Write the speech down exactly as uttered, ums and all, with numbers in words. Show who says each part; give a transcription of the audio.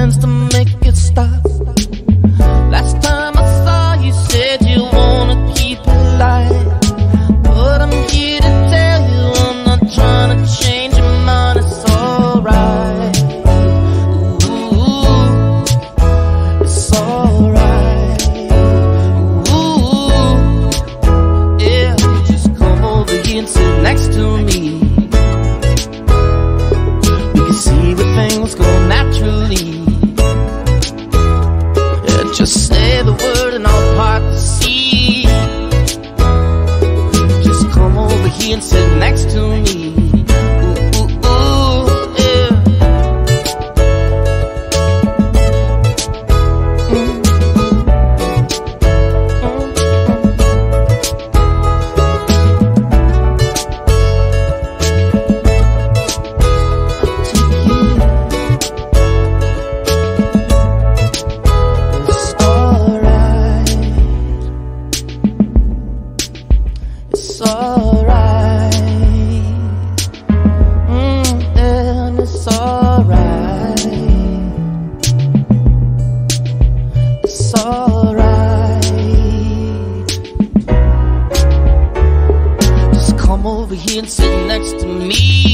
Speaker 1: plans to make it stop. Last time I saw you said you wanna keep it light, but I'm here to tell you I'm not trying to change your mind. It's alright. Ooh, it's alright. Ooh, yeah, just come over here and sit next to me. We can see where things go naturally. Yeah, just say the word and I'll part the sea. Just come over here and sit next to me. Ooh, ooh, ooh, yeah. Mm. It's alright. Mm, and it's alright. It's alright. Just come over here and sit next to me.